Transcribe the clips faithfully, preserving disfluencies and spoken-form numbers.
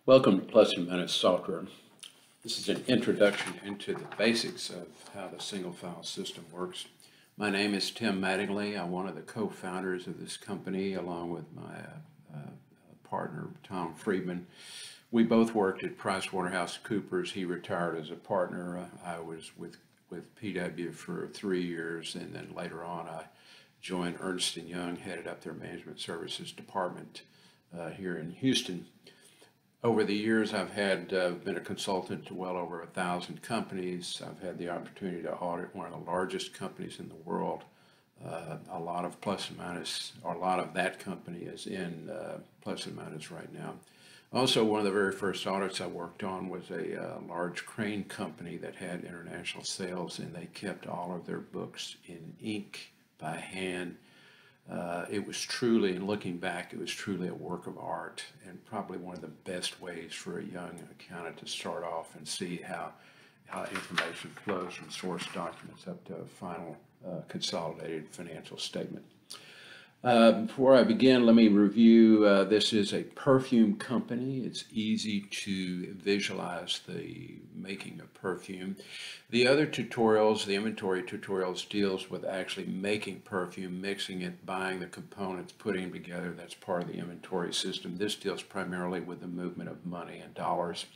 Welcome to Plus and Minus Software. This is an introduction into the basics of how the single file system works. My name is Tim Mattingly. I'm one of the co-founders of this company along with my uh, uh, partner Tom Friedman. We both worked at PricewaterhouseCoopers. He retired as a partner. Uh, I was with, with P W for three years, and then later on I joined Ernst and Young, headed up their management services department uh, here in Houston. Over the years, I've had uh, been a consultant to well over a thousand companies. I've had the opportunity to audit one of the largest companies in the world. Uh, a lot of Plus and Minus, or a lot of that company is in uh, Plus and Minus right now. Also, one of the very first audits I worked on was a uh, large crane company that had international sales, and they kept all of their books in ink by hand. Uh, it was truly, and looking back, it was truly a work of art, and probably one of the best ways for a young accountant to start off and see how, how information flows from source documents up to a final uh, consolidated financial statement. Uh, before I begin, let me review. Uh, this is a perfume company. It's easy to visualize the making of perfume. The other tutorials, the inventory tutorials, deals with actually making perfume, mixing it, buying the components, putting them together. That's part of the inventory system. This deals primarily with the movement of money and dollars.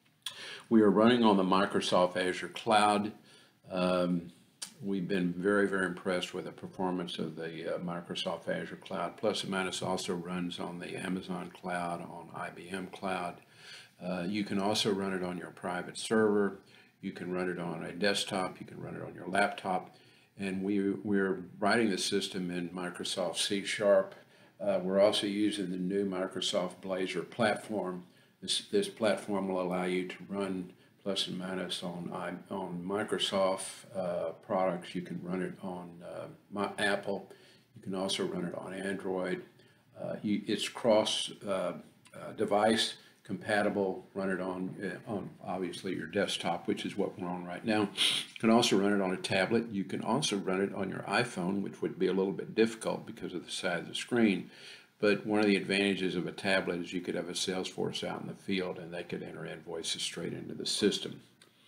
We are running on the Microsoft Azure Cloud. Um, We've been very, very impressed with the performance of the uh, Microsoft Azure Cloud. Plus and Minus also runs on the Amazon Cloud, on I B M Cloud. Uh, you can also run it on your private server. You can run it on a desktop. You can run it on your laptop. And we, we're writing the system in Microsoft C Sharp. Uh, we're also using the new Microsoft Blazor platform. This, this platform will allow you to run Plus and Minus on on Microsoft uh, products. You can run it on uh, my Apple. You can also run it on Android. Uh, you, it's cross uh, uh, device compatible. Run it on uh, on obviously your desktop, which is what we're on right now. You can also run it on a tablet. You can also run it on your iPhone, which would be a little bit difficult because of the size of the screen. But one of the advantages of a tablet is you could have a sales force out in the field and they could enter invoices straight into the system.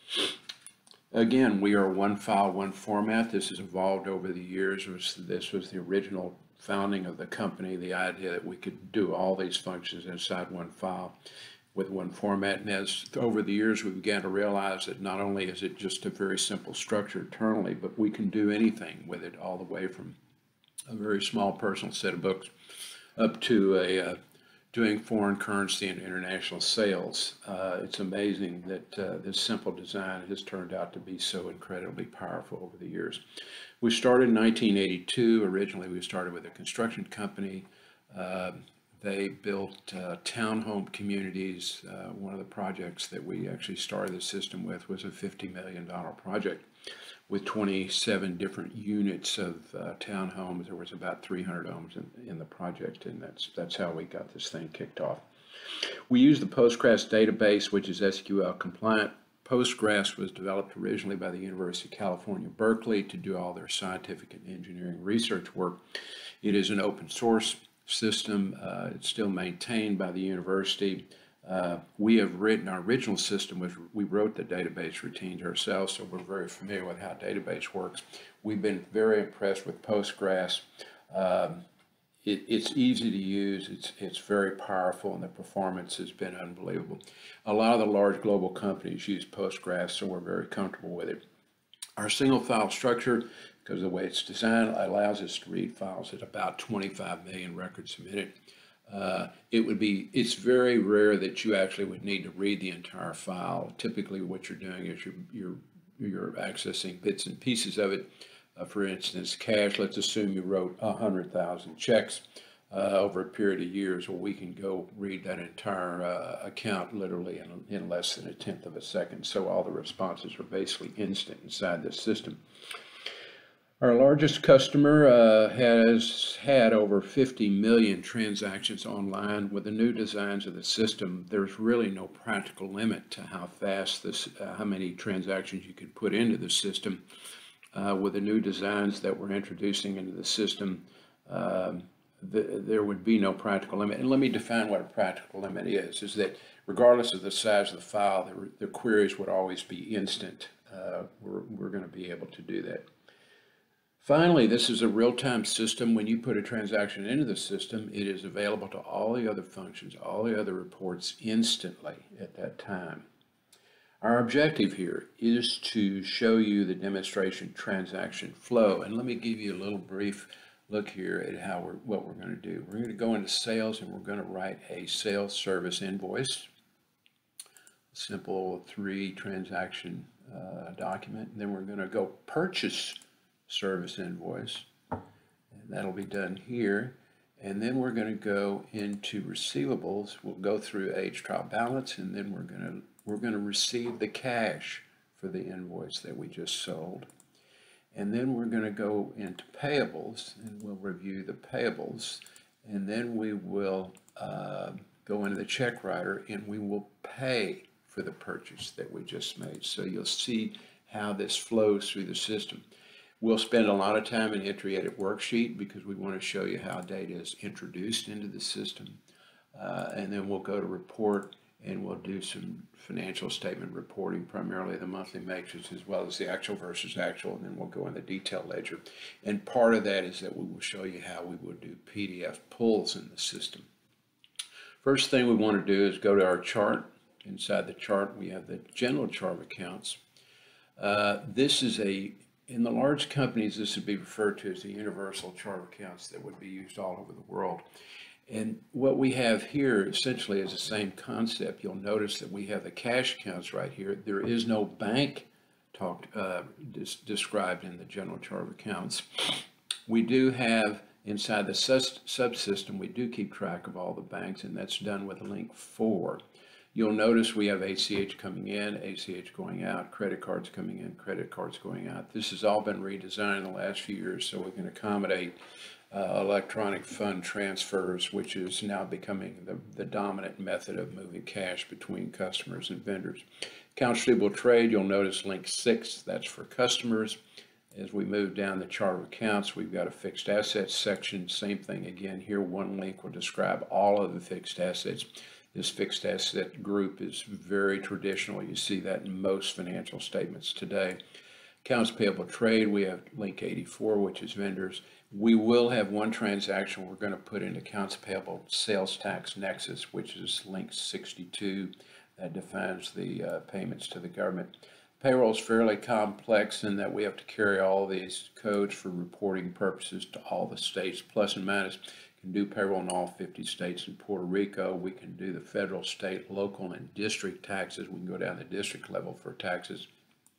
Again, we are one file, one format. This has evolved over the years. This was the original founding of the company, the idea that we could do all these functions inside one file with one format. And as over the years, we began to realize that not only is it just a very simple structure internally, but we can do anything with it, all the way from a very small personal set of books up to a uh, doing foreign currency and international sales. Uh, it's amazing that uh, this simple design has turned out to be so incredibly powerful over the years. We started in nineteen eighty-two. Originally, we started with a construction company. Uh, they built uh, townhome communities. Uh, one of the projects that we actually started the system with was a fifty million dollar project with twenty-seven different units of uh, townhomes. There was about three hundred homes in, in the project, and that's that's how we got this thing kicked off. We use the Postgres database, which is S Q L compliant. Postgres was developed originally by the University of California, Berkeley, to do all their scientific and engineering research work. It is an open source system. Uh, it's still maintained by the university. Uh, we have written, our original system was, we wrote the database routines ourselves, so we're very familiar with how database works. We've been very impressed with Postgres. Um, it, it's easy to use, it's, it's very powerful, and the performance has been unbelievable. A lot of the large global companies use Postgres, so we're very comfortable with it. Our single file structure, because of the way it's designed, allows us to read files at about twenty-five million records a minute. Uh, it would be, it's very rare that you actually would need to read the entire file. Typically what you're doing is you're, you're, you're accessing bits and pieces of it. Uh, for instance, cash, let's assume you wrote one hundred thousand checks uh, over a period of years. Well, we can go read that entire uh, account literally in, in less than a tenth of a second. So all the responses are basically instant inside this system. Our largest customer uh, has had over fifty million transactions online. With the new designs of the system, there's really no practical limit to how fast this, uh, how many transactions you can put into the system. Uh, with the new designs that we're introducing into the system, um, the, there would be no practical limit. And let me define what a practical limit is, is that regardless of the size of the file, the, the queries would always be instant. Uh, we're we're going to be able to do that. Finally, this is a real-time system. When you put a transaction into the system, it is available to all the other functions, all the other reports instantly at that time. Our objective here is to show you the demonstration transaction flow. And let me give you a little brief look here at how we're, what we're going to do. We're going to go into sales and we're going to write a sales service invoice. Simple three transaction uh, document. And then we're going to go purchase service invoice. And that'll be done here. And then we're going to go into receivables. We'll go through age trial balance, and then we're going to we're going to receive the cash for the invoice that we just sold. And then we're going to go into payables, and we'll review the payables. And then we will uh, go into the check writer, and we will pay for the purchase that we just made. So you'll see how this flows through the system. We'll spend a lot of time in Entry Edit Worksheet because we want to show you how data is introduced into the system. Uh, and then we'll go to Report, and we'll do some financial statement reporting, primarily the monthly matrix as well as the actual versus actual, and then we'll go in the detail ledger. And part of that is that we will show you how we would do P D F pulls in the system. First thing we want to do is go to our chart. Inside the chart, we have the general chart of accounts. Uh, this is a, in the large companies, this would be referred to as the universal chart of accounts that would be used all over the world. And what we have here essentially is the same concept. You'll notice that we have the cash accounts right here. There is no bank talked, uh, described in the general chart of accounts. We do have inside the subsystem, we do keep track of all the banks, and that's done with link four. You'll notice we have A C H coming in, A C H going out, credit cards coming in, credit cards going out. This has all been redesigned in the last few years so we can accommodate Uh, electronic fund transfers, which is now becoming the, the dominant method of moving cash between customers and vendors. Accounts receivable trade, you'll notice link six, that's for customers. As we move down the chart of accounts, we've got a fixed assets section. Same thing again here, one link will describe all of the fixed assets. This fixed asset group is very traditional. You see that in most financial statements today. Accounts payable trade, we have link eighty-four, which is vendors. We will have one transaction we're going to put in accounts payable sales tax nexus, which is link sixty-two. That defines the uh, payments to the government. Payroll is fairly complex in that we have to carry all these codes for reporting purposes to all the states, plus and minus. We can do payroll in all fifty states and Puerto Rico. We can do the federal, state, local, and district taxes. We can go down the district level for taxes.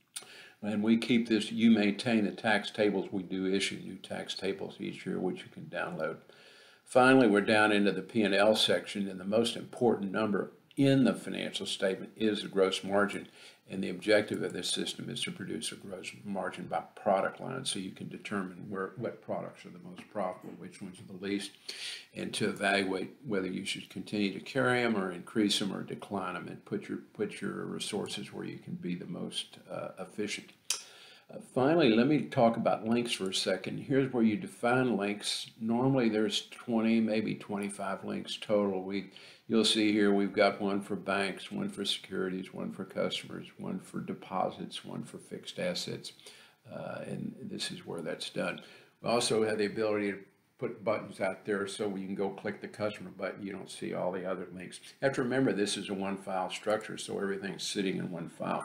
And we keep this, you maintain the tax tables. We do issue new tax tables each year, which you can download. Finally, we're down into the P and L section, and the most important number in the financial statement is the gross margin. And the objective of this system is to produce a gross margin by product line, so you can determine where what products are the most profitable, which ones are the least, and to evaluate whether you should continue to carry them or increase them or decline them, and put your put your resources where you can be the most uh, efficient. Uh, finally, let me talk about links for a second. Here's where you define links. Normally there's twenty, maybe twenty-five links total. We, you'll see here we've got one for banks, one for securities, one for customers, one for deposits, one for fixed assets, uh, and this is where that's done. We also have the ability to put buttons out there so you can go click the customer button. You don't see all the other links. You have to remember this is a one file structure, so everything's sitting in one file.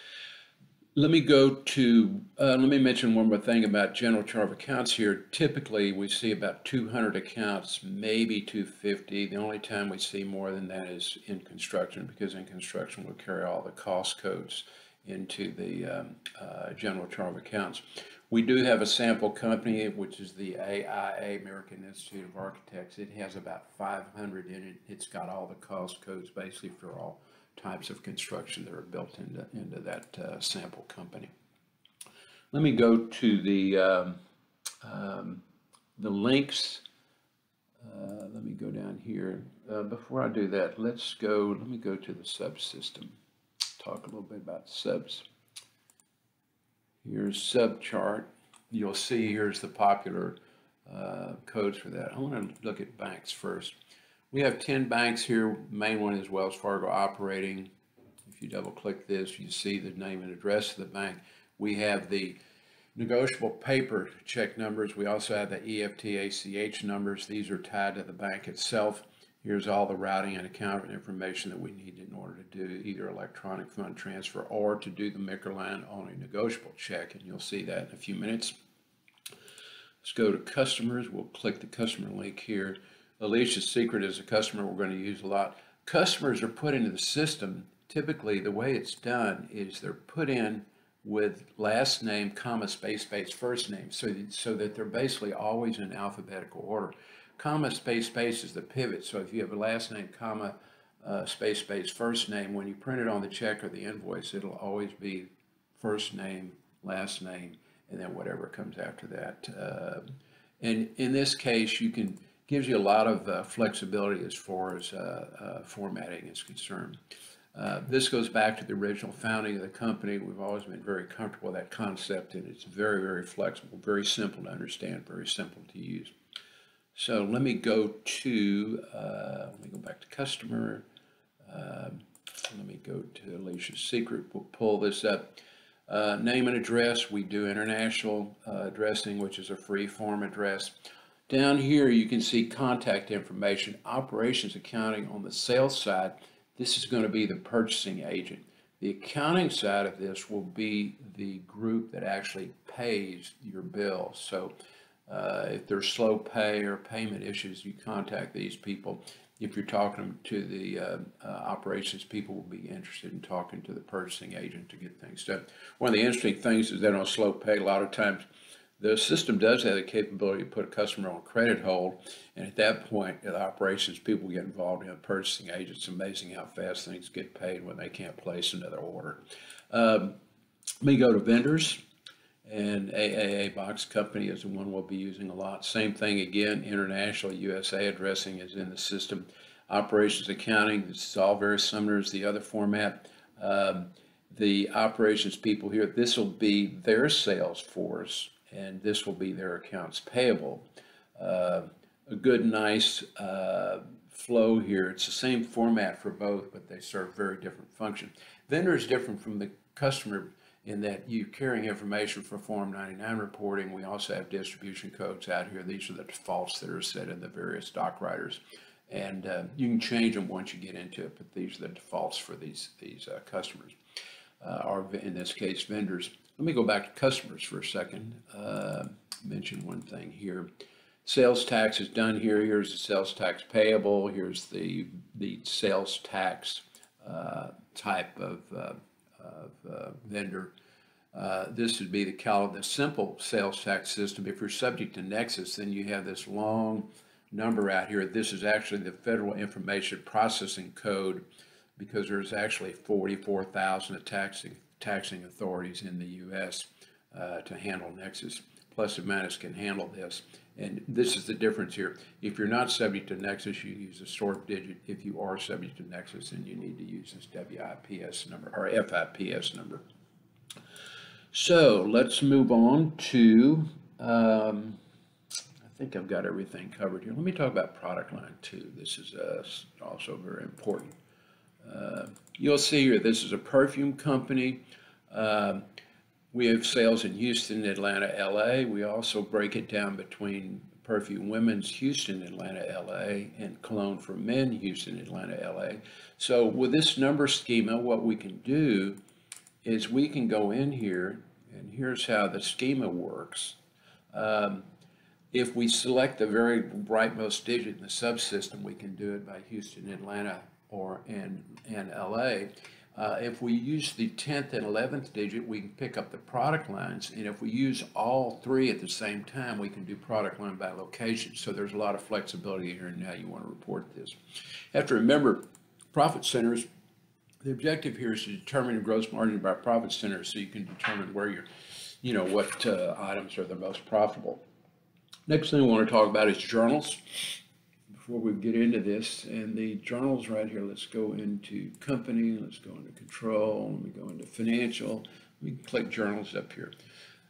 Let me go to, uh, let me mention one more thing about general chart of accounts here. Typically, we see about two hundred accounts, maybe two hundred fifty. The only time we see more than that is in construction, because in construction we'll carry all the cost codes into the um, uh, general chart of accounts. We do have a sample company, which is the A I A, American Institute of Architects. It has about five hundred in it. It's got all the cost codes basically for all types of construction that are built into, into that uh, sample company. Let me go to the, um, um, the links. Uh, let me go down here. Uh, before I do that, let's go, let me go to the subsystem. Talk a little bit about subs. Here's sub chart. You'll see here's the popular uh, codes for that. I want to look at banks first. We have ten banks here. Main one is Wells Fargo Operating. If you double click this, you see the name and address of the bank. We have the negotiable paper check numbers. We also have the E F T A C H numbers. These are tied to the bank itself. Here's all the routing and account information that we need in order to do either electronic fund transfer or to do the M I C R line on a negotiable check, and you'll see that in a few minutes. Let's go to customers. We'll click the customer link here. Alicia's Secret is a customer we're going to use a lot. Customers are put into the system. Typically, the way it's done is they're put in with last name, comma, space, space, first name, so that, so that they're basically always in alphabetical order. Comma, space, space is the pivot. So if you have a last name, comma, uh, space, space, first name, when you print it on the check or the invoice, it'll always be first name, last name, and then whatever comes after that. Uh, and in this case, you can gives you a lot of uh, flexibility as far as uh, uh, formatting is concerned. Uh, this goes back to the original founding of the company. We've always been very comfortable with that concept, and it's very, very flexible, very simple to understand, very simple to use. So let me go to, uh, let me go back to customer. Uh, let me go to Alicia's Secret. We'll pull this up. Uh, name and address, we do international uh, addressing, which is a free form address. Down here, you can see contact information, operations accounting on the sales side. This is going to be the purchasing agent. The accounting side of this will be the group that actually pays your bill. So uh, if there's slow pay or payment issues, you contact these people. If you're talking to the uh, uh, operations people, will be interested in talking to the purchasing agent to get things done. One of the interesting things is that on slow pay, a lot of times the system does have the capability to put a customer on credit hold, and at that point, the operations people get involved in the purchasing agent. It's amazing how fast things get paid when they can't place another order. Um, let me go to vendors, and A A A Box Company is the one we'll be using a lot. Same thing again, international U S A addressing is in the system. Operations accounting, this is all very similar as the other format. Um, the operations people here, this will be their sales force, and this will be their accounts payable. Uh, a good, nice uh, flow here. It's the same format for both, but they serve very different functions. Vendor is different from the customer in that you're carrying information for Form ninety-nine reporting. We also have distribution codes out here. These are the defaults that are set in the various doc writers. And uh, you can change them once you get into it, but these are the defaults for these, these uh, customers, uh, or in this case, vendors. Let me go back to customers for a second. Uh, mention one thing here. Sales tax is done here. Here's the sales tax payable. Here's the, the sales tax uh, type of, uh, of uh, vendor. Uh, this would be the, Cal the simple sales tax system. If you're subject to Nexus, then you have this long number out here. This is actually the Federal Information Processing Code, because there's actually forty-four thousand taxing taxing authorities in the U S uh, to handle Nexus. Plus or minus can handle this. And this is the difference here. If you're not subject to Nexus, you use a sort digit. If you are subject to Nexus, then you need to use this W I P S number or F I P S number. So let's move on to, um, I think I've got everything covered here. Let me talk about product line two. This is uh, also very important. Uh, you'll see here, this is a perfume company. Uh, we have sales in Houston, Atlanta, L A. We also break it down between Perfume Women's, Houston, Atlanta, L A, and Cologne for Men, Houston, Atlanta, L A. So with this number schema, what we can do is we can go in here, and here's how the schema works. Um, if we select the very rightmost digit in the subsystem, we can do it by Houston, Atlanta, or in, in L A. Uh, if we use the tenth and eleventh digit, we can pick up the product lines, and if we use all three at the same time, we can do product line by location. So there's a lot of flexibility here in how you want to report this. You have to remember, profit centers, the objective here is to determine the gross margin by profit center, so you can determine where you're, you know, what uh, items are the most profitable. Next thing we want to talk about is journals. Before we get into this, and the journals right here, let's go into company, let's go into control, let me go into financial, we can click journals up here.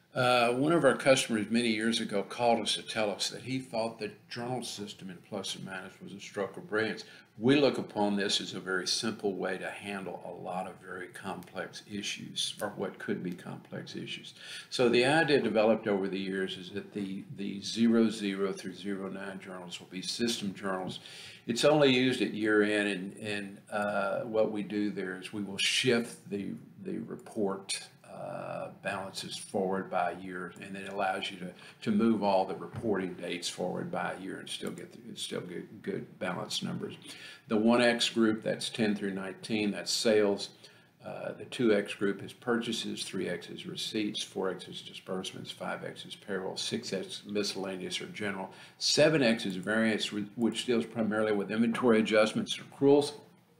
Uh, one of our customers many years ago called us to tell us that he thought the journal system in Plus and Minus was a stroke of brilliance. We look upon this as a very simple way to handle a lot of very complex issues, or what could be complex issues. So the idea developed over the years is that the, the zero zero through zero nine journals will be system journals. It's only used at year end, and, and uh, what we do there is we will shift the, the report Uh, balances forward by a year, and it allows you to to move all the reporting dates forward by a year and still get the, still get good balance numbers. The one X group, that's ten through nineteen, that's sales. Uh, the two X group is purchases, three X is receipts, four X is disbursements, five X is payroll, six X miscellaneous or general, seven X is variance, which deals primarily with inventory adjustments and accruals.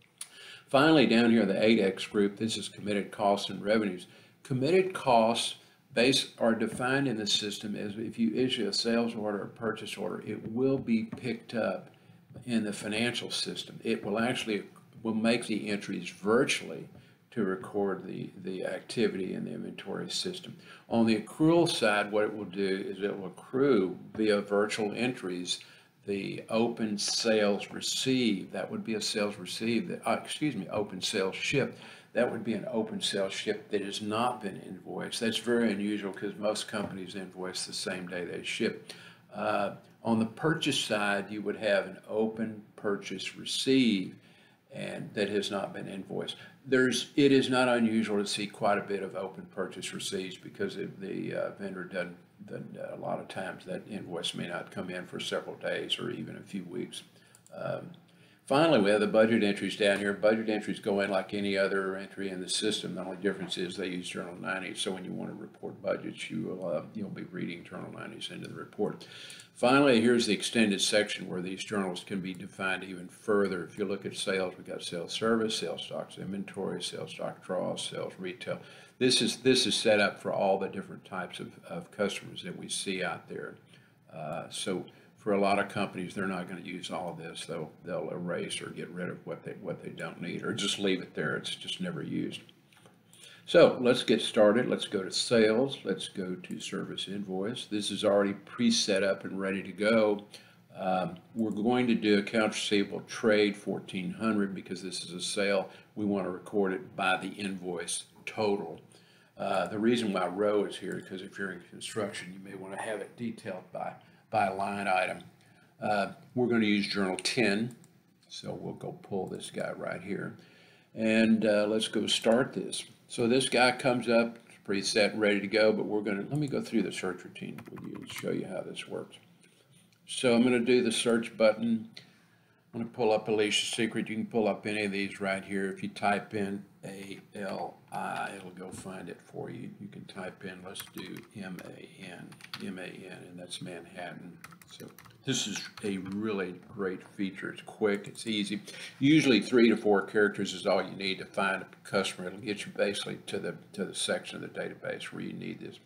Finally, down here, the eight X group, this is committed costs and revenues. Committed costs base are defined in the system as if you issue a sales order or purchase order, it will be picked up in the financial system. It will actually will make the entries virtually to record the, the activity in the inventory system. On the accrual side, what it will do is it will accrue via virtual entries the open sales received. That would be a sales received, that, uh, excuse me, open sales shipped. That would be an open sales ship that has not been invoiced. That's very unusual because most companies invoice the same day they ship. Uh, on the purchase side, you would have an open purchase received and that has not been invoiced. There's, it is not unusual to see quite a bit of open purchase receipts because if the uh, vendor doesn't, then a lot of times that invoice may not come in for several days or even a few weeks. Um, Finally, we have the budget entries down here. Budget entries go in like any other entry in the system. The only difference is they use Journal ninety. So when you want to report budgets, you will, uh, you'll be reading Journal nineties into the report. Finally, here's the extended section where these journals can be defined even further. If you look at sales, we've got sales service, sales stocks inventory, sales stock draws, sales retail. This is, this is set up for all the different types of, of customers that we see out there. Uh, so for a lot of companies, they're not going to use all of this. They'll they'll erase or get rid of what they what they don't need, or just leave it there. It's just never used. So let's get started. Let's go to sales. Let's go to service invoice. This is already pre-set up and ready to go. Um, we're going to do accounts receivable trade fourteen hundred because this is a sale. We want to record it by the invoice total. Uh, the reason why row is here is because if you're in construction, you may want to have it detailed by by line item. Uh, we're going to use Journal ten, so we'll go pull this guy right here, and uh, let's go start this. So this guy comes up, it's preset and ready to go, but we're going to, let me go through the search routine with you and show you how this works. So I'm going to do the search button. I'm going to pull up Alicia's Secret. You can pull up any of these right here. If you type in A L I, it'll go find it for you. You can type in, let's do M A N, M A N, and that's Manhattan. So this is a really great feature. It's quick, it's easy. Usually three to four characters is all you need to find a customer. It'll get you basically to the, to the section of the database where you need this.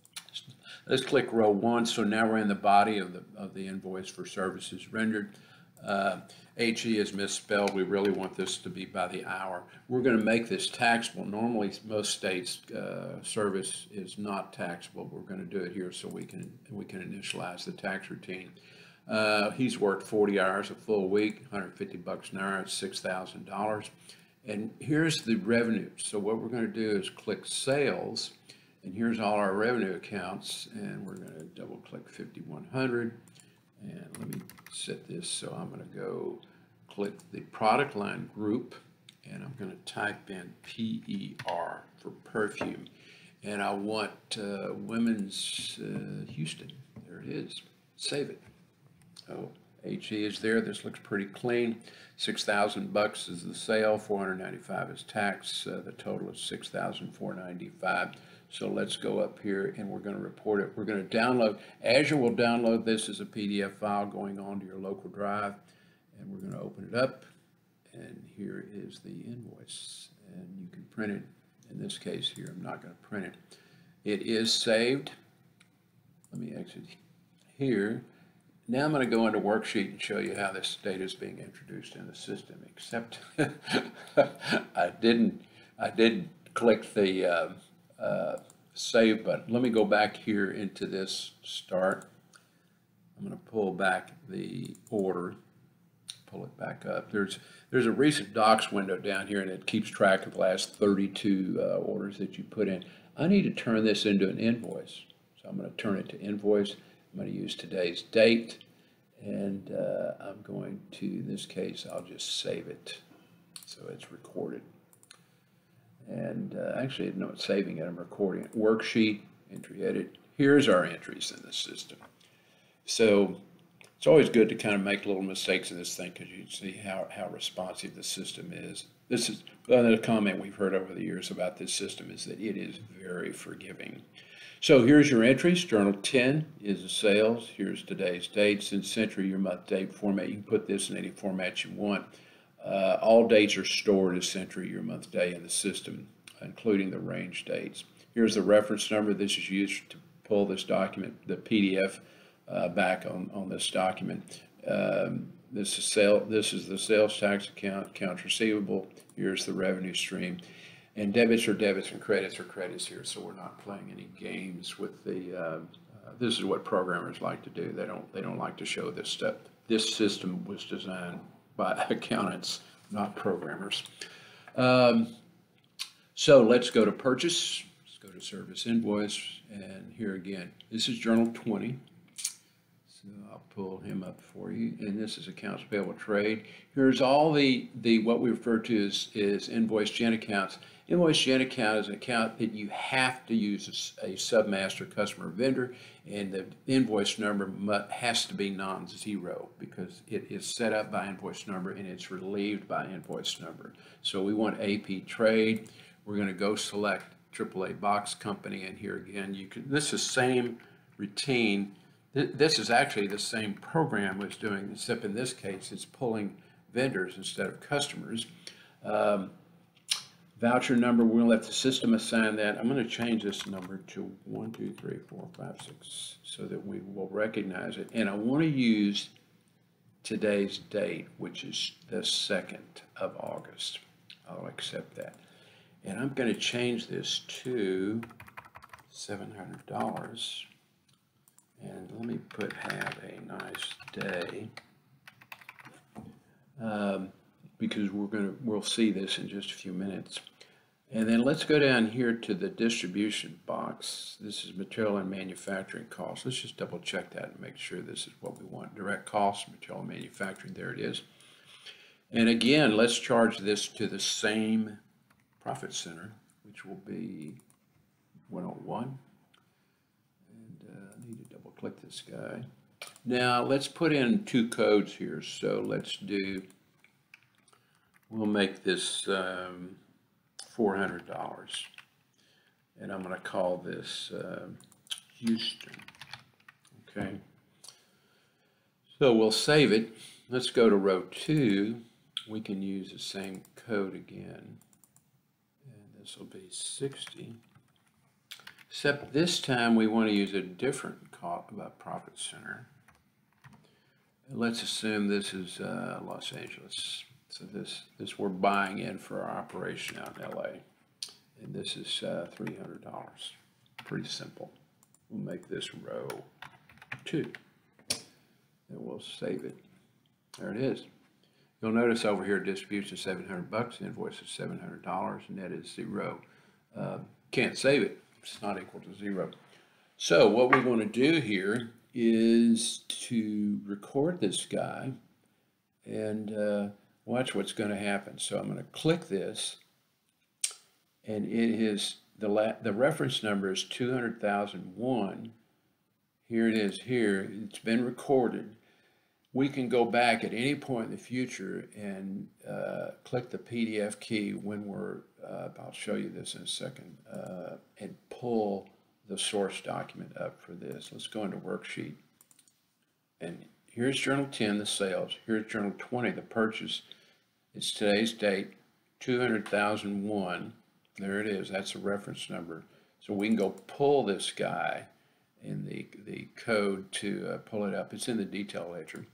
Let's click row one. So now we're in the body of the, of the invoice for services rendered. Uh, H E is misspelled. We really want this to be by the hour. We're going to make this taxable. Normally, most states uh, service is not taxable. We're going to do it here so we can we can initialize the tax routine. Uh, he's worked forty hours a full week, one hundred fifty bucks an hour. It's six thousand dollars. And here's the revenue. So what we're going to do is click sales, and here's all our revenue accounts, and we're going to double click fifty-one hundred. And let me set this, so I'm going to go click the product line group, and I'm going to type in P E R for perfume. And I want uh, Women's uh, Houston. There it is. Save it. Oh, H E is there. This looks pretty clean. six thousand bucks is the sale. four hundred ninety-five is tax. Uh, the total is six thousand four hundred ninety-five. So let's go up here and we're going to report it. We're going to download, Azure will download this as a P D F file going on to your local drive, and we're going to open it up, and here is the invoice, and you can print it. In this case here, I'm not going to print it. It is saved. Let me exit here. Now I'm going to go into worksheet and show you how this data is being introduced in the system, except I didn't, I didn't click the uh, Uh, save button. Let me go back here into this start. I'm going to pull back the order, pull it back up. There's there's a recent docs window down here, and it keeps track of the last thirty-two uh, orders that you put in. I need to turn this into an invoice. So I'm going to turn it to invoice. I'm going to use today's date, and uh, I'm going to, in this case, I'll just save it so it's recorded. And uh, actually, I'm not saving it, I'm recording it. Worksheet, entry edit. Here's our entries in the system. So it's always good to kind of make little mistakes in this thing because you see how, how responsive the system is. This is another comment we've heard over the years about this system is that it is very forgiving. So here's your entries. Journal ten is the sales. Here's today's date. Since Century, your month date format, you can put this in any format you want. Uh, all dates are stored as Century, your month day in the system, including the range dates. Here's the reference number. This is used to pull this document, the P D F, uh, back on, on this document. Um, this is sale. This is the sales tax account, accounts receivable. Here's the revenue stream. And debits are debits and credits are credits here, so we're not playing any games with the, uh, uh, this is what programmers like to do. They don't, they don't like to show this stuff. This system was designed by accountants, not programmers. Um, so let's go to purchase. Let's go to service invoice. And here again, this is journal twenty. So I'll pull him up for you. And this is accounts payable trade. Here's all the, the what we refer to as, is invoice gen accounts. Invoice gen account is an account that you have to use a, a submaster customer vendor, and the invoice number must, has to be non-zero because it is set up by invoice number and it's relieved by invoice number. So we want A P trade. We're going to go select triple A box company, and here again you can. This is same routine. This is actually the same program was doing, except in this case it's pulling vendors instead of customers. Um, Voucher number, we'll let the system assign that. I'm going to change this number to one, two, three, four, five, six so that we will recognize it. And I want to use today's date, which is the second of August. I'll accept that. And I'm going to change this to seven hundred dollars. And let me put have a nice day. Um, because we're going to, we'll see this in just a few minutes. And then let's go down here to the distribution box. This is material and manufacturing costs. Let's just double check that and make sure this is what we want. Direct costs, material and manufacturing, there it is. And again, let's charge this to the same profit center, which will be one oh one. And uh, I need to double click this guy. Now let's put in two codes here. So let's do, we'll make this um, four hundred dollars. And I'm going to call this uh, Houston. Okay. So we'll save it. Let's go to row two. We can use the same code again. And this will be sixty. Except this time we want to use a different profit center. Let's assume this is uh, Los Angeles. So this, this we're buying in for our operation out in L A. And this is uh, three hundred dollars. Pretty simple. We'll make this row two. And we'll save it. There it is. You'll notice over here distribution seven hundred bucks, invoice is seven hundred dollars, net is zero. Uh, can't save it. It's not equal to zero. So what we're going to do here is to record this guy and uh, watch what's going to happen. So I'm going to click this, and it is the la the reference number is two hundred thousand one. Here it is here. It's been recorded. We can go back at any point in the future and uh, click the P D F key when we're, uh, I'll show you this in a second, uh, and pull the source document up for this. Let's go into worksheet. And here's journal ten, the sales. Here's journal twenty, the purchase. It's today's date, two hundred thousand one. There it is. That's a reference number. So we can go pull this guy in the, the code to uh, pull it up. It's in the detail ledger.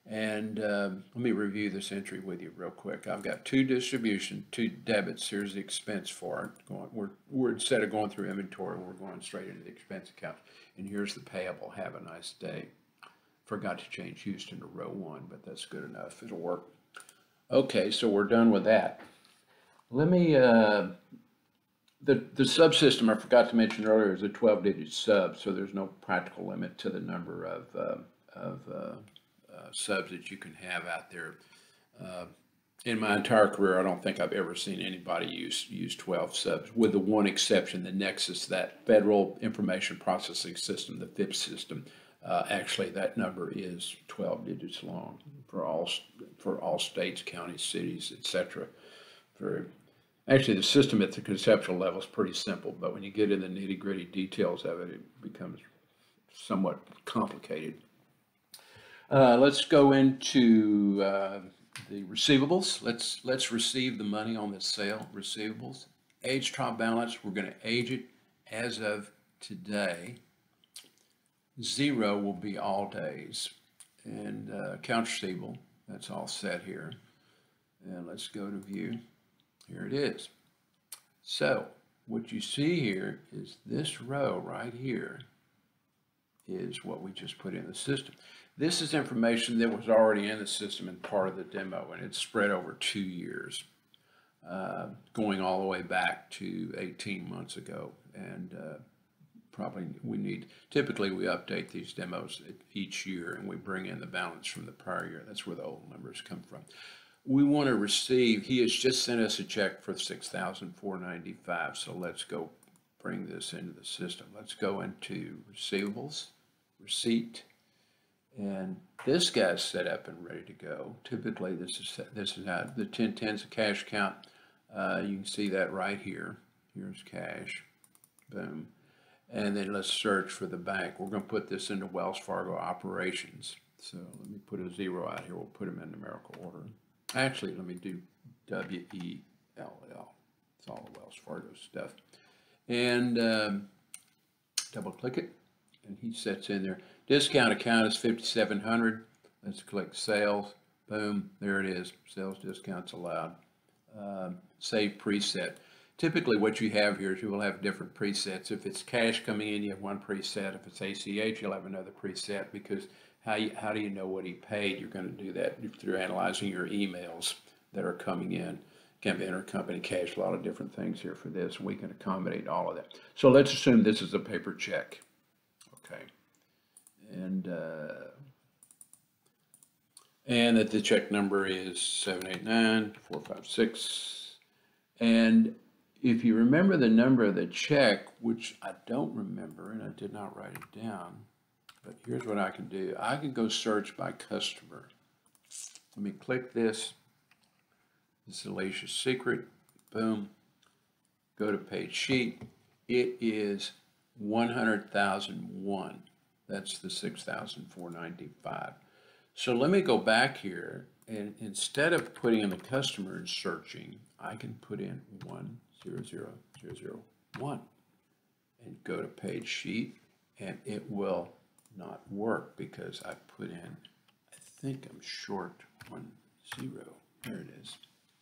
And um, let me review this entry with you real quick. I've got two distribution, two debits. Here's the expense for it. Going, we're, we're instead of going through inventory, we're going straight into the expense account. And here's the payable. Have a nice day. Forgot to change Houston to row one, but that's good enough. It'll work. Okay, so we're done with that. Let me, uh, the, the subsystem I forgot to mention earlier is a twelve digit sub, so there's no practical limit to the number of, uh, of uh, uh, subs that you can have out there. Uh, in my entire career, I don't think I've ever seen anybody use, use twelve subs, with the one exception, the Nexus, that Federal Information Processing System, the F I P S system. Uh, actually, that number is twelve digits long for all for all states, counties, cities, et cetera. For actually, the system at the conceptual level is pretty simple, but when you get in the nitty-gritty details of it, it becomes somewhat complicated. Uh, let's go into uh, the receivables. Let's let's receive the money on this sale. Receivables, age trial balance. We're going to age it as of today. Zero will be all days, and uh, accounts receivable, that's all set here. And let's go to view. Here it is. So what you see here is this row right here is what we just put in the system. This is information that was already in the system and part of the demo, and it's spread over two years, uh, going all the way back to eighteen months ago. And uh, probably we need, typically we update these demos each year and we bring in the balance from the prior year. That's where the old numbers come from. We want to receive, he has just sent us a check for six thousand four hundred ninety-five dollars. So let's go bring this into the system. Let's go into receivables, receipt, and this guy's set up and ready to go. Typically this is, this is how the ten tens of cash count. Uh, you can see that right here. Here's cash, boom. And then let's search for the bank. We're going to put this into Wells Fargo operations. So let me put a zero out here. We'll put them in numerical order. Actually, let me do W E L L. It's all the Wells Fargo stuff. And um, double click it. And he sets in there. Discount account is fifty-seven hundred dollars. Let's click sales. Boom. There it is. Sales discounts allowed. Um, save preset. Typically what you have here is you will have different presets. If it's cash coming in, you have one preset. If it's A C H, you'll have another preset, because how, you, how do you know what he paid? You're going to do that through analyzing your emails that are coming in. Can be intercompany cash, a lot of different things here for this, and we can accommodate all of that. So let's assume this is a paper check. Okay. And, uh, and that the check number is seven eight nine four five six. And if you remember the number of the check, which I don't remember, and I did not write it down, but here's what I can do. I can go search by customer. Let me click this. This is Alicia's Secret. Boom. Go to page sheet. It is one hundred thousand one. That's the six thousand four hundred ninety-five. So let me go back here, and instead of putting in the customer and searching, I can put in one zero zero zero zero one and go to page sheet, and it will not work because I put in, I think I'm short one zero. There it is.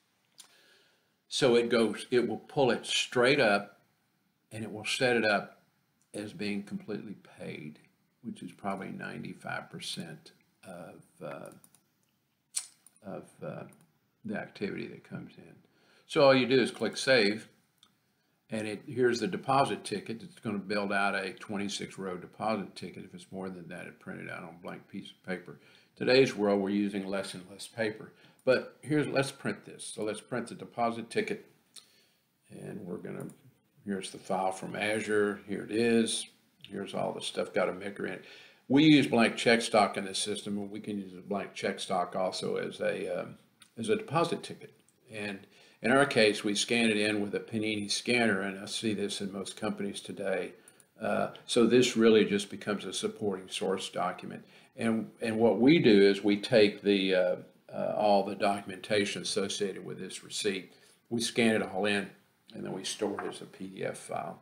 So it goes, it will pull it straight up, and it will set it up as being completely paid, which is probably ninety-five percent of uh, of uh, the activity that comes in. So all you do is click save, and it here's the deposit ticket. It's going to build out a twenty-six row deposit ticket. If it's more than that, it printed out on a blank piece of paper. Today's world, we're using less and less paper. But here's, let's print this. So let's print the deposit ticket, and we're going to, here's the file from Azure. Here it is. Here's all the stuff, got a maker in it. We use blank check stock in this system, and we can use a blank check stock also as a, um, as a deposit ticket. And in our case, we scan it in with a Panini scanner, and I see this in most companies today. Uh, so this really just becomes a supporting source document. And, and what we do is we take the, uh, uh, all the documentation associated with this receipt, we scan it all in, and then we store it as a P D F file.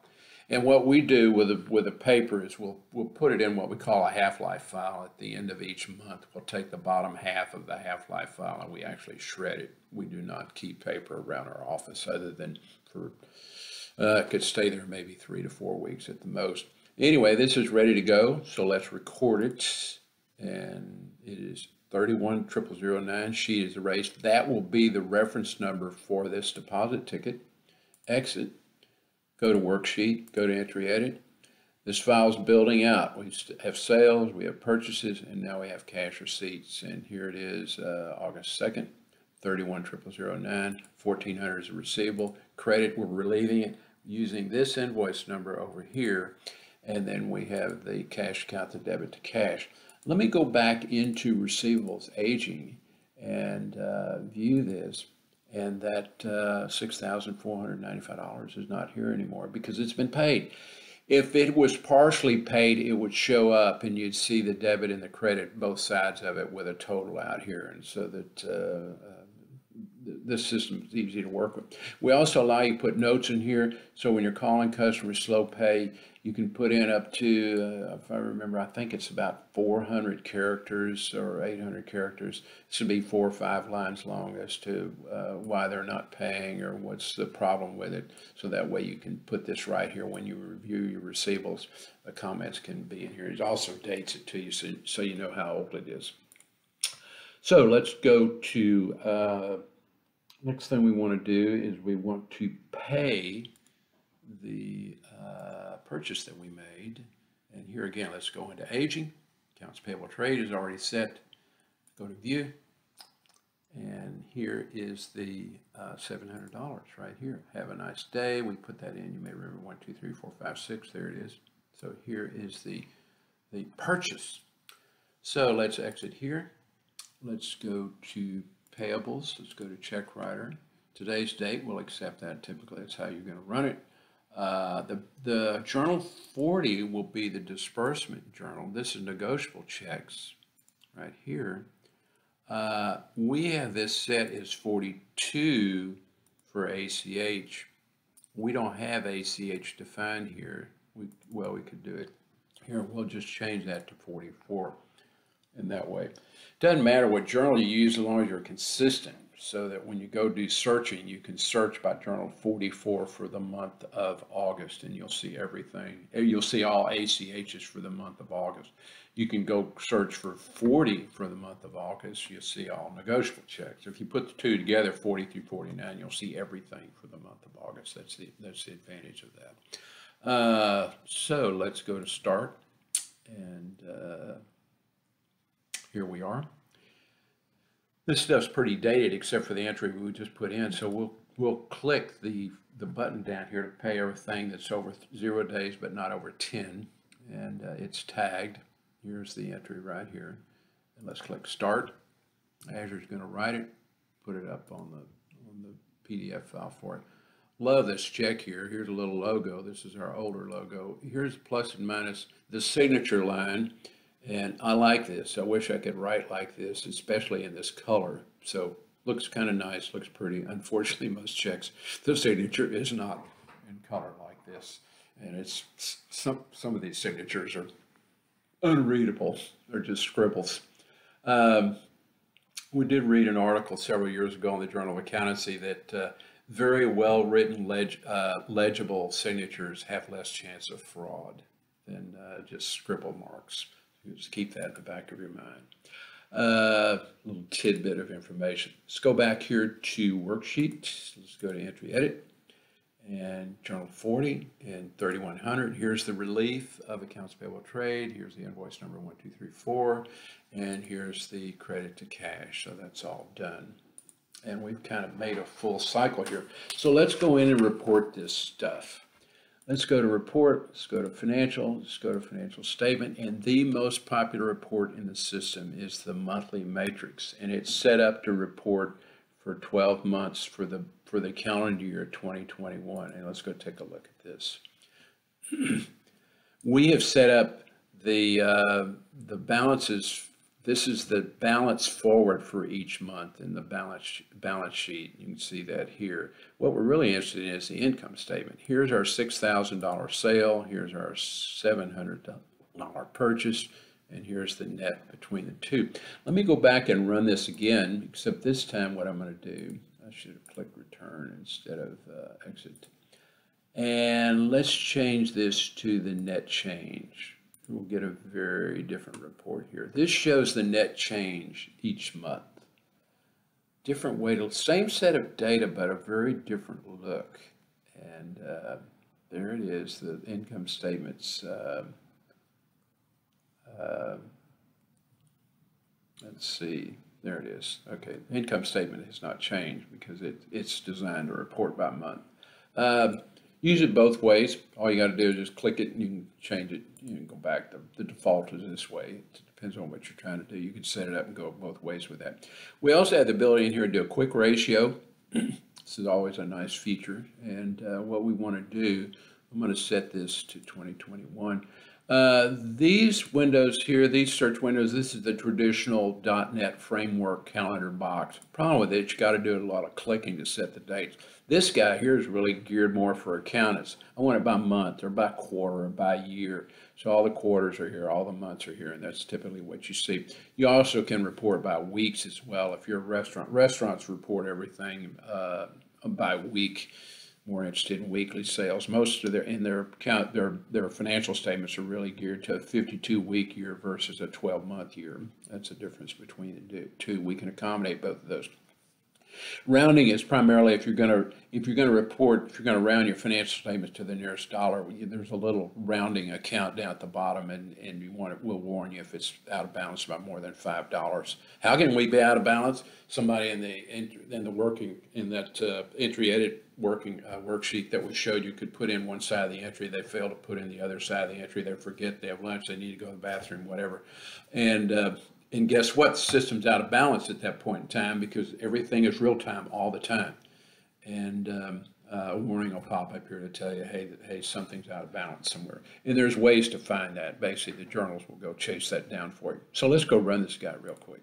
And what we do with a, with a paper is we'll, we'll put it in what we call a half-life file at the end of each month. We'll take the bottom half of the half-life file and we actually shred it. We do not keep paper around our office other than for, uh, it could stay there maybe three to four weeks at the most. Anyway, this is ready to go, so let's record it. And it is thirty-one zero zero zero nine, sheet is erased. That will be the reference number for this deposit ticket. Exit, go to worksheet, go to entry edit. This file's building out. We have sales, we have purchases, and now we have cash receipts. And here it is, uh, August second, thirty-one zero zero zero nine, fourteen hundred is a receivable. Credit, we're relieving it using this invoice number over here. And then we have the cash account to debit to cash. Let me go back into receivables aging and uh, view this. And that uh, six thousand four hundred ninety-five dollars is not here anymore because it's been paid. If it was partially paid, it would show up and you'd see the debit and the credit, both sides of it, with a total out here. And so that uh, uh, this system is easy to work with. We also allow you to put notes in here. So when you're calling customers slow pay, you can put in up to, uh, if I remember, I think it's about four hundred characters or eight hundred characters. This would be four or five lines long as to uh, why they're not paying or what's the problem with it. So that way you can put this right here when you review your receivables. The comments can be in here. It also dates it to you so, so you know how old it is. So let's go to, uh, next thing we want to do is we want to pay the uh, purchase that we made. And here again, let's go into aging. Accounts payable trade is already set. Go to view. And here is the uh, seven hundred dollars right here. Have a nice day. We put that in. You may remember one, two, three, four, five, six. There it is. So here is the, the purchase. So let's exit here. Let's go to payables. Let's go to check writer. Today's date, we'll accept that. Typically, that's how you're going to run it. Uh, the, the journal forty will be the disbursement journal. This is negotiable checks right here. Uh, we have this set as forty-two for A C H. We don't have A C H defined here. We, well, we could do it here. We'll just change that to forty-four in that way. Doesn't matter what journal you use as long as you're consistent, so that when you go do searching, you can search by journal forty-four for the month of August and you'll see everything. You'll see all A C H's for the month of August. You can go search for forty for the month of August. You'll see all negotiable checks. If you put the two together, forty through forty-nine, you'll see everything for the month of August. That's the, that's the advantage of that. Uh, so let's go to start. And uh, here we are. This stuff's pretty dated except for the entry we just put in. So we'll we'll click the the button down here to pay everything that's over zero days but not over ten, and uh, it's tagged. Here's the entry right here, and let's click start. Azure's going to write it, put it up on the on the P D F file for it. Love this check here. Here's a little logo. This is our older logo. Here's plus and minus the signature line. And I like this. I wish I could write like this, especially in this color. So looks kind of nice, looks pretty. Unfortunately, most checks, the signature is not in color like this. And it's some some of these signatures are unreadable. They're just scribbles. Um, we did read an article several years ago in the Journal of Accountancy that uh, very well written, leg uh, legible signatures have less chance of fraud than uh, just scribble marks. Just keep that in the back of your mind. A uh, little tidbit of information. Let's go back here to worksheet. Let's go to entry edit and journal forty and thirty-one hundred. Here's the relief of accounts payable trade. Here's the invoice number one two three four. And here's the credit to cash. So that's all done. And we've kind of made a full cycle here. So let's go in and report this stuff. Let's go to report, let's go to financial, let's go to financial statement, and the most popular report in the system is the monthly matrix, and it's set up to report for twelve months for the for the calendar year twenty twenty-one. And let's go take a look at this. We have set up the uh, the balances this is the balance forward for each month in the balance balance sheet. You can see that here. What we're really interested in is the income statement. Here's our six thousand dollar sale. Here's our seven hundred dollar purchase. And here's the net between the two. Let me go back and run this again, except this time what I'm going to do, I should have clicked return instead of uh, exit. And let's change this to the net change. We'll get a very different report here. This shows the net change each month. Different way to, same set of data, but a very different look. And uh, there it is, the income statements. Uh, uh, let's see, there it is. Okay, the income statement has not changed because it, it's designed to report by month. Uh, Use it both ways. All you got to do is just click it and you can change it. You can go back. The, the default is this way. It depends on what you're trying to do. You can set it up and go both ways with that. We also have the ability in here to do a quick ratio. This is always a nice feature. And uh, what we want to do, I'm going to set this to twenty twenty-one. Uh, these windows here, these search windows, this is the traditional dot net framework calendar box. Problem with it, you got to do a lot of clicking to set the dates. This guy here is really geared more for accountants. I want it by month or by quarter or by year. So all the quarters are here, all the months are here, and that's typically what you see. You also can report by weeks as well. If you're a restaurant, restaurants report everything uh, by week. More interested in weekly sales. Most of their in their account their their financial statements are really geared to a fifty-two week year versus a twelve month year. That's the difference between the two. We can accommodate both of those. Rounding is primarily if you're going to if you're going to report if you're going to round your financial statements to the nearest dollar. There's a little rounding account down at the bottom, and and you want it. We'll warn you if it's out of balance by more than five dollars. How can we be out of balance? Somebody in the in the working in that uh, entry edit working uh, worksheet that we showed you could put in one side of the entry. They fail to put in the other side of the entry. They forget. They have lunch. They need to go to the bathroom. Whatever, and. Uh, And guess what? The system's out of balance at that point in time because everything is real time all the time. And um, uh, a warning will pop up here to tell you, hey, that, hey, something's out of balance somewhere. And there's ways to find that. Basically, the journals will go chase that down for you. So let's go run this guy real quick.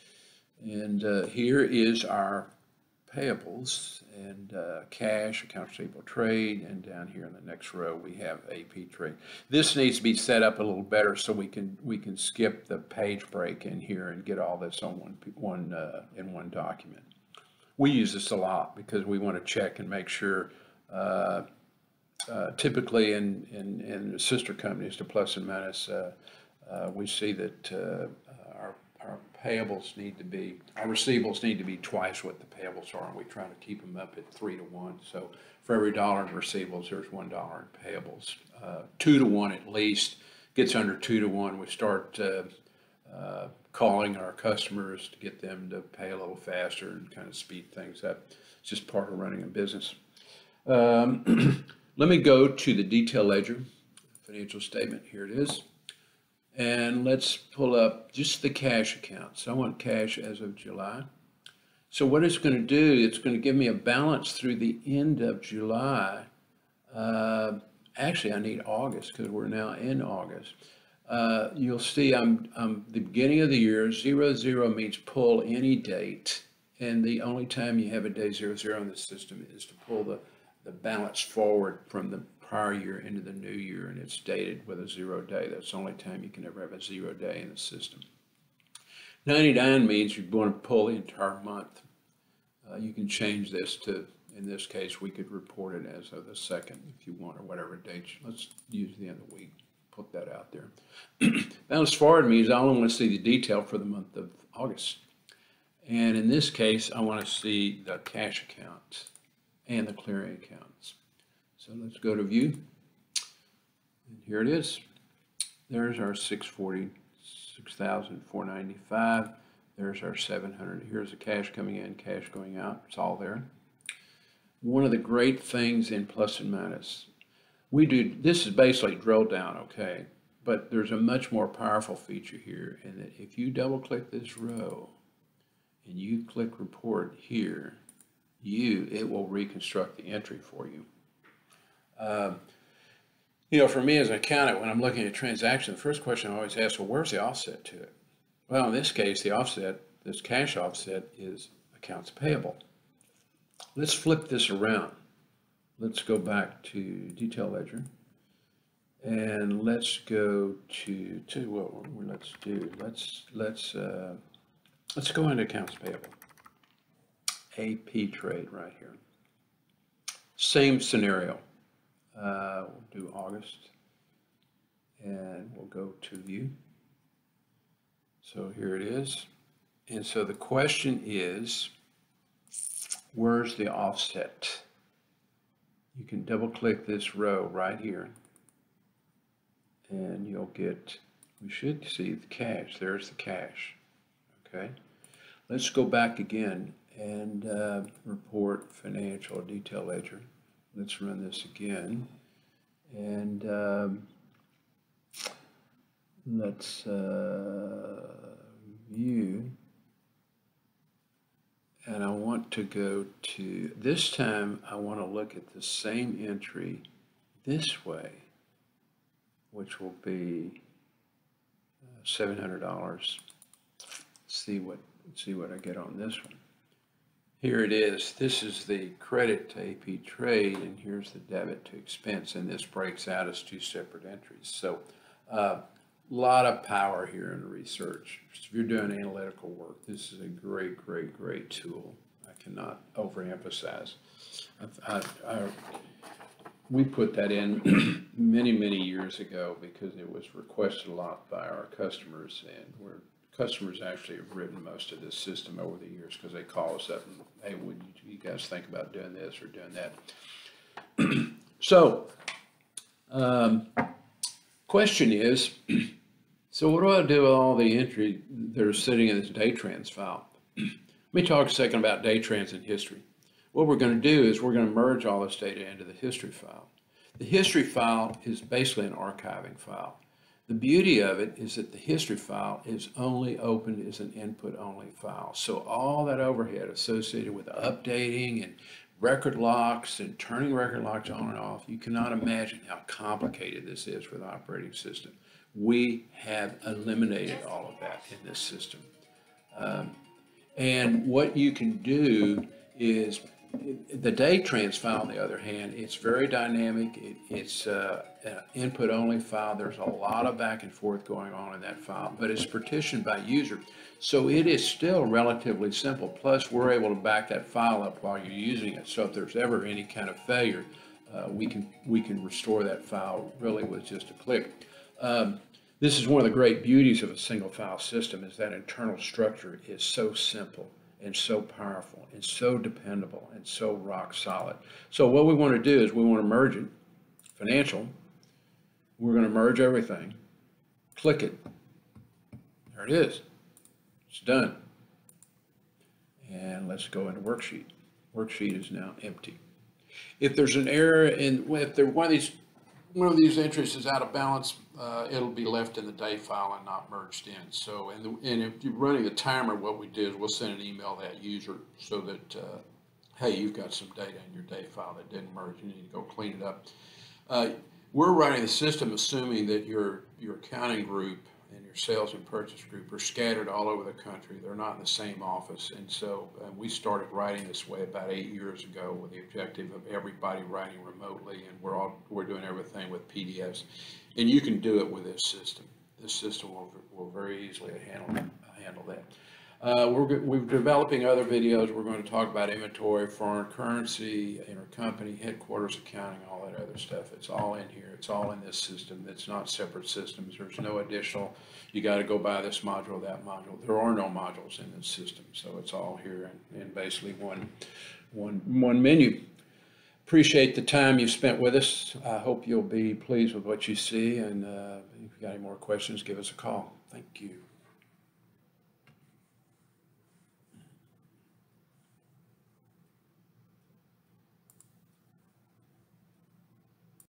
And uh, here is our payables and uh, cash, accounts receivable, trade, and down here in the next row we have A P trade. This needs to be set up a little better so we can we can skip the page break in here and get all this on one one uh, in one document. We use this a lot because we want to check and make sure. Uh, uh, typically, in, in in sister companies to Plus and Minus, uh, uh, we see that. Uh, our Our payables need to be, our receivables need to be twice what the payables are, and we try to keep them up at three to one. So for every dollar in receivables, there's one dollar in payables. Uh, two to one at least. Gets under two to one, we start uh, uh, calling our customers to get them to pay a little faster and kind of speed things up. It's just part of running a business. Um, let me go to the detail ledger, financial statement. Here it is. And let's pull up just the cash account. So I want cash as of July. So what it's going to do, it's going to give me a balance through the end of July. Uh, actually, I need August because we're now in August. Uh, you'll see I'm, I'm the beginning of the year. Zero zero means pull any date. And the only time you have a day zero zero in the system is to pull the, the balance forward from the prior year into the new year, and it's dated with a zero day. That's the only time you can ever have a zero day in the system. ninety-nine means you want to pull the entire month. Uh, you can change this to, in this case, we could report it as of the second if you want, or whatever date. Let's use the end of the week. Put that out there. Balance forward means I only want to see the detail for the month of August. And in this case, I want to see the cash account and the clearing accounts. So let's go to view, and here it is. There's our six thousand four hundred ninety-five. There's our seven hundred. Here's the cash coming in, cash going out. It's all there. One of the great things in Plus and Minus, we do, this is basically drill down, okay, but there's a much more powerful feature here, in that if you double click this row and you click report here, you, it will reconstruct the entry for you. Um, you know, for me as an accountant, when I'm looking at a transaction, the first question I always ask, well, where's the offset to it? Well, in this case, the offset, this cash offset is accounts payable. Let's flip this around. Let's go back to detail ledger and let's go to, to what let's do, let's, let's, uh, let's go into accounts payable. A P trade right here. Same scenario. Uh, we'll do August and we'll go to view. So here it is. And so the question is, where's the offset? You can double click this row right here and you'll get, we should see the cash. There's the cash. Okay. Let's go back again and uh, report financial detail ledger. Let's run this again and um, let's uh, view, and I want to go to, this time I want to look at the same entry this way, which will be uh, seven hundred dollars. See what, see what I get on this one. Here it is. This is the credit to A P trade, and here's the debit to expense, and this breaks out as two separate entries. So a uh, lot of power here in research. If you're doing analytical work, this is a great, great, great tool. I cannot overemphasize. I, I, I, we put that in many, many years ago because it was requested a lot by our customers, and we're customers actually have written most of this system over the years because they call us up and, hey, would you, you guys think about doing this or doing that? So, um, question is, so what do I do with all the entry that are sitting in this DayTrans file? Let me talk a second about DayTrans and history. What we're going to do is we're going to merge all this data into the history file. The history file is basically an archiving file. The beauty of it is that the history file is only opened as an input-only file. So all that overhead associated with updating and record locks and turning record locks on and off, you cannot imagine how complicated this is for the operating system. We have eliminated all of that in this system. Um, and what you can do is, the DayTrans file, on the other hand, it's very dynamic. It, it's uh, an input-only file. There's a lot of back and forth going on in that file, but it's partitioned by user. So it is still relatively simple. Plus, we're able to back that file up while you're using it. So if there's ever any kind of failure, uh, we can we can restore that file really with just a click. Um, this is one of the great beauties of a single file system, is that internal structure is so simple and so powerful and so dependable and so rock solid. So what we want to do is we want to merge it, financial. We're going to merge everything. Click it. There it is. It's done. And let's go into worksheet. Worksheet is now empty. If there's an error in, if there, one of these one of these entries is out of balance, uh, it'll be left in the day file and not merged in. So, and, the, and if you're running the timer, what we do is we'll send an email to that user so that, uh, hey, you've got some data in your day file that didn't merge. You need to go clean it up. Uh, we're running the system assuming that your, your accounting group and your sales and purchase group are scattered all over the country. They're not in the same office. And so uh, we started writing this way about eight years ago with the objective of everybody writing remotely, and we're all we're doing everything with P D Fs. And you can do it with this system. This system will, will very easily handle, handle that. Uh, we're, we're developing other videos. We're going to talk about inventory, foreign currency, intercompany, headquarters accounting, all that other stuff. It's all in here. It's all in this system. It's not separate systems. There's no additional, you got to go buy this module, that module. There are no modules in this system. So it's all here in, in basically one, one, one menu. Appreciate the time you spent with us. I hope you'll be pleased with what you see. And uh, if you've got any more questions, give us a call. Thank you.